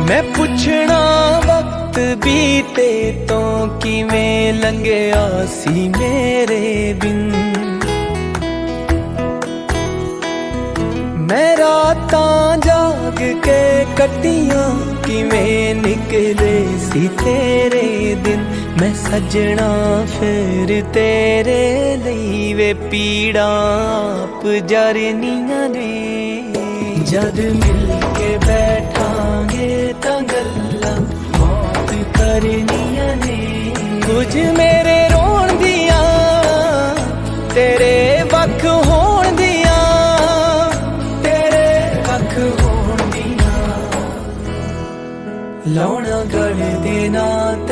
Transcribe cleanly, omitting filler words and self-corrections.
मैं पुछना वक्त बीते तो किवें लंघिया सी मेरे बिन। मैं रातां जाग के कटियां किवें निकले सी तेरे दिन। मैं सजना फिर तेरे लिए वे पीड़ा आप जरनियां ने। जद मिल के बैठांगे तां गल्लां मौत करनियां ने। कुछ मेरे रोण दियां तेरे वख होण दियां, तेरे वख होण दियां। लौना गढ़ देना